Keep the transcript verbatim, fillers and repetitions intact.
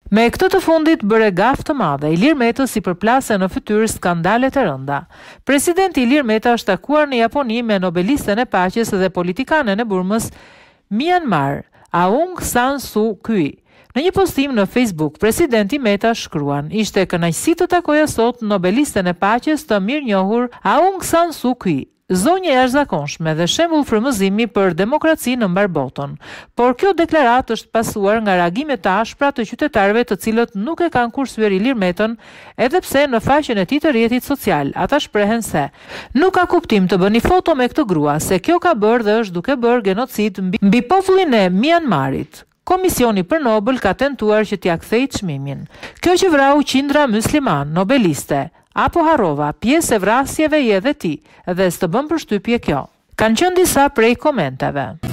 Me këtë të fundit bëre gaf të madhe, Ilir Meta si përplase në fytyrë skandalet e rënda. Presidenti Ilir Meta është takuar në Japoni me Nobelisten e paqes dhe politikanen e Burmës Myanmar, Aung San Suu Kyi. Në një postim në Facebook, presidenti Meta shkruan: "Ishte kënaqësi të takoja sot Nobelisten e paqes të mirënjohur Aung San Suu Kyi. Zonjë e jashtëzakonshme dhe shembull frymëzimi për demokraci në mbar botën. Por kjo deklaratë është pasuar nga reagime të ashpra të qytetarëve të cilët nuk e kanë kursyer Ilir Metën, edhe pse në faqen e tij të rrjetit social ata shprehen se nuk ka kuptim të bëni foto me këtë grua, se kjo ka bërë dhe është duke bërë genocid mbi, mbi popullin e Myanmarit. Komisioni për Nobel ka tentuar që t'ia kthejë çmimin. Kjo që vrau qindra musliman, nobeliste, apo harrova, pjesë e vrasjeve je edhe ti, dhe s'të bën përshtypje kjo." Kanë qenë disa prej komenteve.